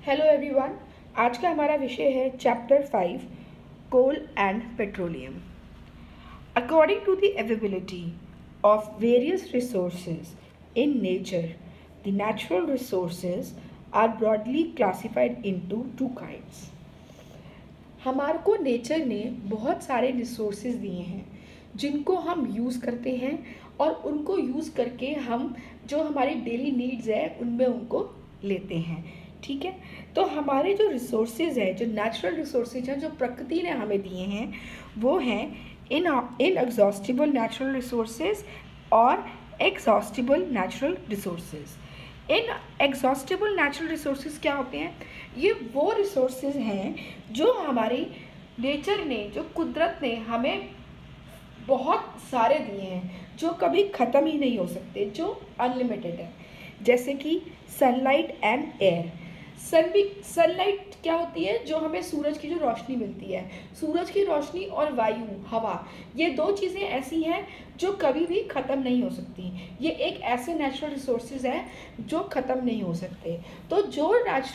Hello everyone. आज का हमारा विषय है chapter 5 coal and petroleum. According to the availability of various resources in nature, the natural resources are broadly classified into two kinds. हमारे को nature ने बहुत सारे रिसोर्सेज दिए हैं जिनको हम यूज़ करते हैं और उनको यूज़ करके हम जो हमारी डेली नीड्स है उनमें उनको लेते हैं। ठीक है, तो हमारे जो रिसोर्सेज है, जो नेचुरल रिसोर्सेज हैं जो प्रकृति ने हमें दिए हैं, वो हैं इनएग्जॉस्टिबल नेचुरल रिसोर्सेज और exhaustible natural resources. Inexhaustible natural resources क्या होते हैं? ये वो रिसोर्सेज हैं जो हमारी नेचर ने, जो कुदरत ने हमें बहुत सारे दिए हैं, जो कभी ख़त्म ही नहीं हो सकते, जो अनलिमिटेड है। जैसे कि सनलाइट एंड एयर। सनलाइट क्या होती है? जो हमें सूरज की जो रोशनी मिलती है, सूरज की रोशनी और वायु, हवा, ये दो चीज़ें ऐसी हैं जो कभी भी ख़त्म नहीं हो सकती। ये एक ऐसे नेचुरल रिसोर्सेज हैं जो ख़त्म नहीं हो सकते। तो जो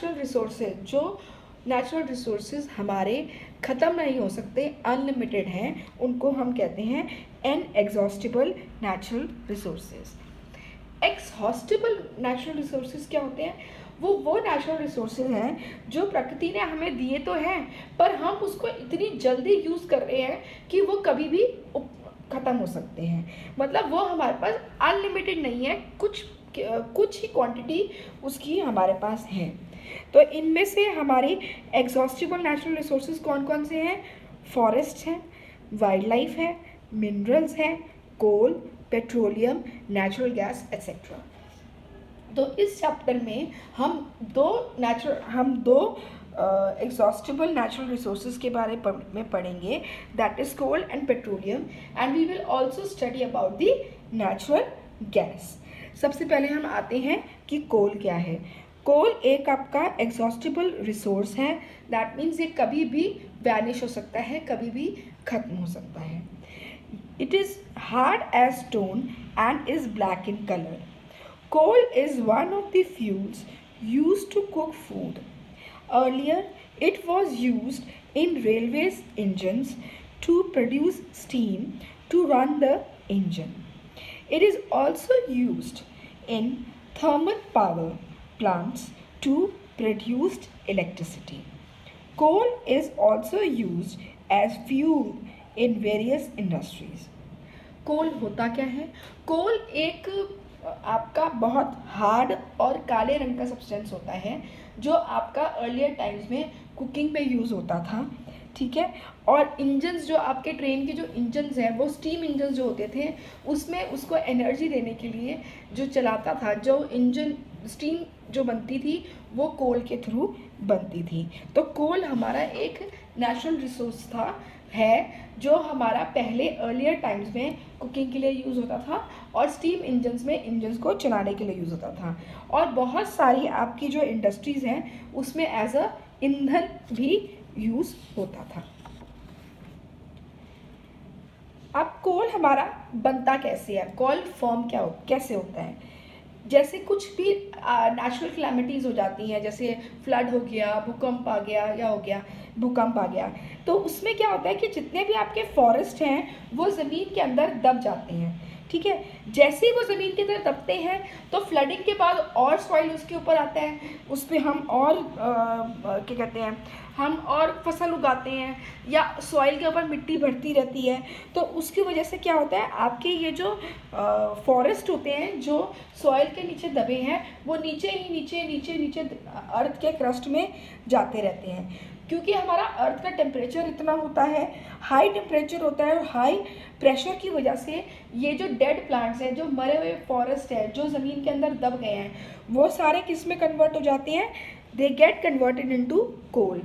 नेचुरल रिसोर्सेज हमारे ख़त्म नहीं हो सकते, अनलिमिटेड हैं, उनको हम कहते हैं inexhaustible natural resources. Exhaustible natural resources क्या होते हैं? वो नेचुरल रिसोर्सेज हैं जो प्रकृति ने हमें दिए तो हैं, पर हम उसको इतनी जल्दी यूज़ कर रहे हैं कि वो कभी भी ख़त्म हो सकते हैं। मतलब वो हमारे पास अनलिमिटेड नहीं है, कुछ ही क्वांटिटी उसकी हमारे पास है। तो इनमें से हमारी एग्जॉस्टिबल नेचुरल रिसोर्सेज कौन कौन से हैं? फॉरेस्ट हैं, वाइल्ड लाइफ है, मिनरल्स हैं, coal, petroleum, natural gas etcetera. तो इस चैप्टर में हम दो एग्जॉस्टिबल नेचुरल रिसोर्सेज के बारे में पढ़ेंगे, that is coal and petroleum, and we will also study about the natural gas. सबसे पहले हम आते हैं कि कोल क्या है। कोल एक आपका एग्जॉस्टिबल रिसोर्स है, दैट मीन्स ये कभी भी वैनिश हो सकता है, कभी भी खत्म हो सकता है। It is hard as stone and is black in color. Coal is one of the fuels used to cook food. Earlier, it was used in railways engines to produce steam to run the engine. It is also used in thermal power plants to produce electricity. Coal is also used as fuel in various industries. कोल होता क्या है? Coal एक आपका बहुत hard और काले रंग का सब्सटेंस होता है जो आपका अर्लियर टाइम्स में कुकिंग में यूज़ होता था। ठीक है, और इंजन्स, जो आपके ट्रेन के जो इंजन्स हैं, वो स्टीम इंजन्स जो होते थे, उसमें उसको एनर्जी देने के लिए जो चलाता था, जो इंजन स्टीम जो बनती थी वो कोल के थ्रू बनती थी। तो कोल हमारा एक नेचुरल रिसोर्स है जो हमारा पहले अर्लियर टाइम्स में कुकिंग के लिए यूज़ होता था और स्टीम इंजन्स में इंजन्स को चलाने के लिए यूज़ होता था, और बहुत सारी आपकी जो इंडस्ट्रीज़ हैं उसमें एज अ ईंधन भी यूज़ होता था। अब कोल हमारा बनता कैसे है? कोल फॉर्म कैसे होता है? जैसे कुछ भी नेचुरल क्लैमिटीज़ हो जाती हैं, जैसे फ्लड हो गया, भूकंप आ गया, तो उसमें क्या होता है कि जितने भी आपके फॉरेस्ट हैं वो ज़मीन के अंदर दब जाते हैं। ठीक है, जैसे ही वो ज़मीन के अंदर दबते हैं तो फ्लडिंग के बाद और सॉइल उसके ऊपर आता है, उस पर हम और क्या कहते हैं, हम और फसल उगाते हैं, या सॉइल के ऊपर मिट्टी बढ़ती रहती है। तो उसकी वजह से क्या होता है, आपके ये जो फॉरेस्ट होते हैं जो सॉइल के नीचे दबे हैं, वो नीचे अर्थ के क्रस्ट में जाते रहते हैं। क्योंकि हमारा अर्थ का टेम्परेचर इतना होता है, हाई टेम्परेचर होता है, और हाई प्रेशर की वजह से ये जो डेड प्लांट्स हैं, जो मरे हुए फॉरेस्ट है, जो ज़मीन के अंदर दब गए हैं, वो सारे किस में कन्वर्ट हो जाते हैं? They get converted into coal.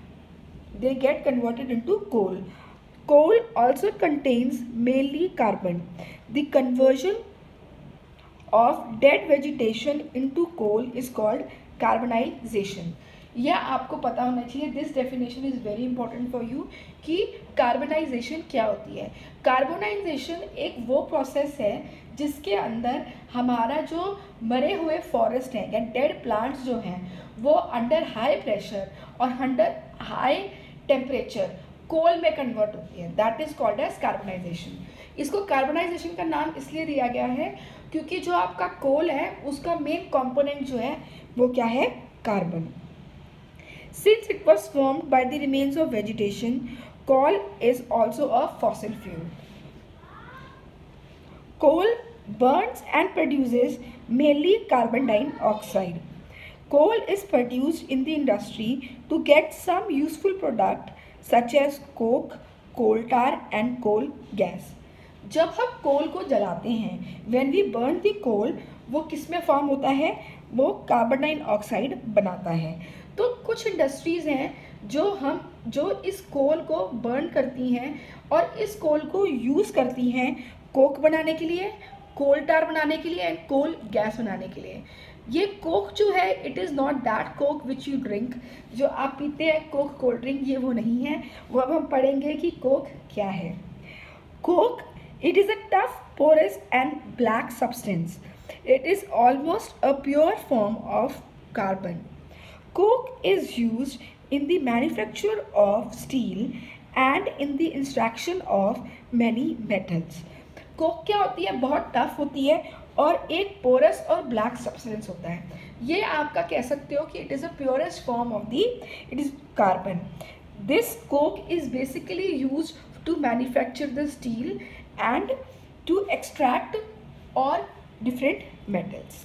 Coal also contains mainly carbon. The conversion of dead vegetation into coal is called carbonization. यह आपको पता होना चाहिए, this definition is very important for you, कि कार्बनाइजेशन क्या होती है। कार्बनाइजेशन एक वो प्रोसेस है जिसके अंदर हमारा जो मरे हुए फॉरेस्ट हैं या डेड प्लांट्स जो हैं वो अंडर हाई प्रेशर और अंडर हाई टेम्परेचर कोल में कन्वर्ट होती है, that is called as carbonisation. इसको कार्बनाइजेशन का नाम इसलिए दिया गया है क्योंकि जो आपका कोल है उसका मेन कंपोनेंट जो है वो क्या है, carbon. Since it was formed by the remains of vegetation, coal is also a fossil fuel. Coal burns and produces mainly carbon dioxide. Coal is produced in the industry to get some useful product such as coke, coal tar and coal gas. जब हम कोल को जलाते हैं, when we burn the coal, वो किस में form होता है, वो कार्बन डाइऑक्साइड बनाता है। तो कुछ इंडस्ट्रीज़ हैं जो इस कोल को बर्न करती हैं और इस कोल को यूज़ करती हैं कोक बनाने के लिए, कोल टार बनाने के लिए एंड कोल गैस बनाने के लिए। ये कोक जो है it is not that coke which you drink, जो आप पीते हैं कोक कोल्ड ड्रिंक, ये वो नहीं है। वो अब हम पढ़ेंगे कि कोक क्या है। Coke, it is a tough, porous and black substance. It is almost a pure form of carbon. Coke is used in the manufacture of steel and in the extraction of many metals. Coke क्या होती है, बहुत tough होती है और एक porous और black substance होता है। ये आपका कह सकते हो कि it is a purest form of the it is carbon. This coke is basically use to manufacture the steel and to extract all different metals.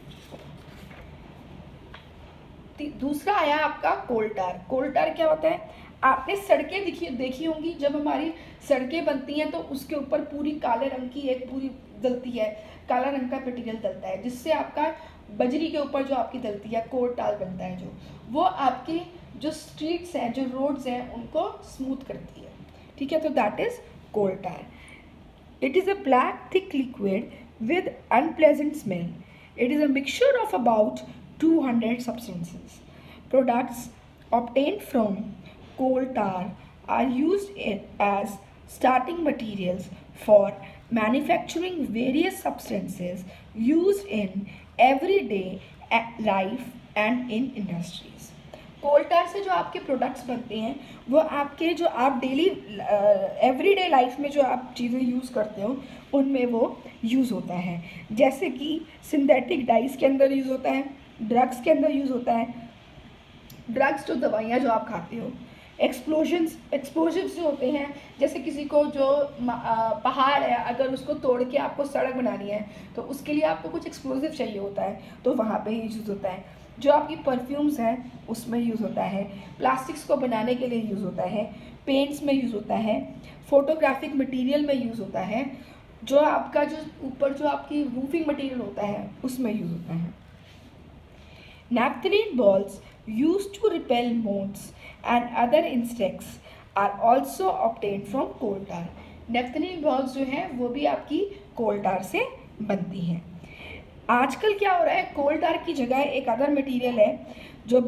दूसरा आया आपका कोल टार। कोल टार क्या होता है, आपने सड़कें देखी होंगी, जब हमारी सड़कें बनती हैं तो उसके ऊपर पूरी काले रंग की एक पूरी जलती है, काला रंग का मटेरियल जलता है, जिससे आपका बजरी के ऊपर जो आपकी जलती है कोल टार बनता है, जो वो आपकी जो स्ट्रीट्स हैं, जो रोड्स हैं, उनको स्मूथ करती है। ठीक है, तो that is coal tar. It is a black thick liquid with unpleasant smell. It is a mixture of about 200 substances. Products obtained from coal tar are used as starting materials for manufacturing various substances used in everyday life and in industries. Coal tar से जो आपके products बनते हैं वो आपके जो आप daily everyday life में जो आप चीज़ें यूज़ करते हो उनमें वो यूज़ होता है। जैसे कि सिंथेटिक डाइस के अंदर यूज़ होता है, ड्रग्स के अंदर यूज़ होता है, ड्रग्स जो दवाइयाँ जो आप खाते हो, एक्सप्लोजिव्स जो होते हैं, जैसे किसी को जो पहाड़ है अगर उसको तोड़ के आपको सड़क बनानी है तो उसके लिए आपको कुछ एक्सप्लोजिव चाहिए होता है, तो वहाँ पे ही यूज़ होता है। जो आपकी परफ्यूम्स हैं उसमें यूज़ होता है, प्लास्टिक्स को बनाने के लिए यूज़ होता है, पेंट्स में यूज़ होता है, फोटोग्राफिक मटेरियल में यूज़ होता है, जो आपका जो ऊपर जो आपकी रूफिंग मटेरियल होता है उसमें यूज़ होता है। Naphthalene balls used to repel moths and other insects are also obtained from coal tar. Naphthalene balls जो हैं वो भी आपकी कोल टार से बनती हैं। आजकल क्या हो रहा है, कोल टार की जगह एक अदर मटेरियल है जो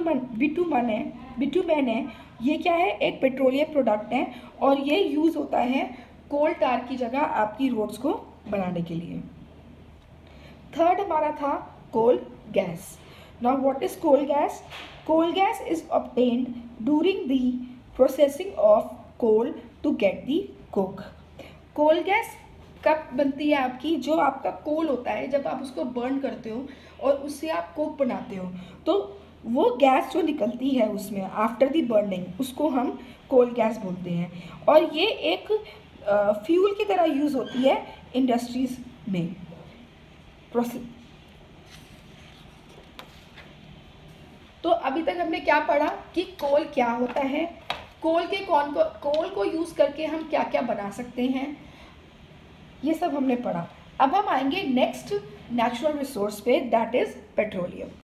बिटुमेन है। ये क्या है, एक पेट्रोलियम प्रोडक्ट है और ये यूज़ होता है कोल टार की जगह आपकी रोड्स को बनाने के लिए। थर्ड हमारा था coal gas. Now what is coal gas? Coal gas is obtained during the processing of coal to get the coke. Coal gas कब बनती है आपकी, जो आपका कोल होता है जब आप उसको बर्न करते हो और उससे आप कोक बनाते हो तो वो गैस जो निकलती है उसमें आफ्टर द बर्निंग उसको हम कोल गैस बोलते हैं और ये एक फ्यूल की तरह यूज़ होती है इंडस्ट्रीज़ में। तो अभी तक हमने क्या पढ़ा कि कोल क्या होता है, कोल को यूज़ करके हम क्या क्या बना सकते हैं, ये सब हमने पढ़ा। अब हम आएंगे नेक्स्ट नेचुरल रिसोर्स पे, दैट इज़ पेट्रोलियम।